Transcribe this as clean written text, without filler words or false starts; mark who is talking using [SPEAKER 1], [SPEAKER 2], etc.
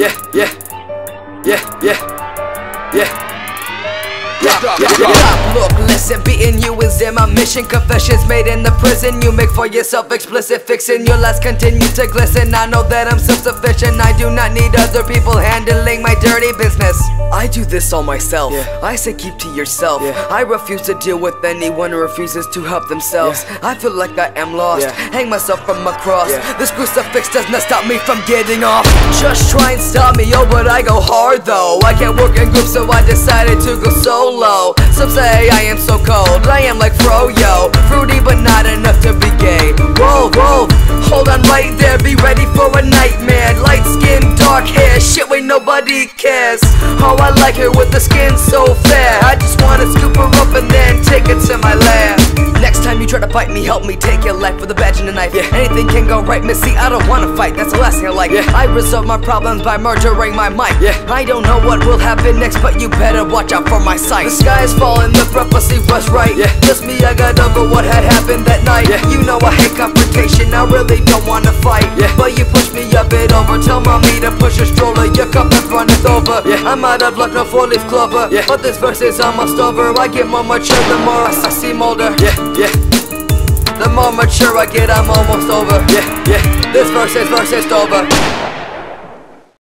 [SPEAKER 1] Stop, look, listen, beating you is in my mission. Confessions made in the prison you make for yourself explicit. Fixing your lies continue to glisten. I know that I'm self-sufficient. I do not need other people handling my dirty business. I do this all myself. I say keep to yourself. I refuse to deal with anyone who refuses to help themselves. I feel like I am lost. Hang myself from a cross. This crucifix does not stop me from getting off. Just try and stop me, oh, but I go hard though. I can't work in groups, so I decided to go solo. Some say I am so cold, I am like Froyo. Fruity but not enough to be gay. Whoa, whoa, hold on right there, be ready for a nightmare. Light skin, dark hair, shit wait nobody cares. Oh, I like her with the skin so fair. I just wanna scoop her up and then take her to my lair. Next time you try to fight me, help me take your life with a badge and a knife. Anything can go right, missy, I don't wanna fight, that's the last thing I like. I resolve my problems by murdering my mic. I don't know what will happen next, but you better watch out for my sight. The sky is falling, the prophecy was right. Just me, I got over what had happened that night. You know I hate confrontation, I really don't wanna fight. But you push me a bit over, tell mommy to push a stroller. Your cup is runneth over. I'm out of luck, no 4-leaf clover. But this verse is almost over. I get more mature the more I seem older. The more mature I get, I'm almost over. This verse is over.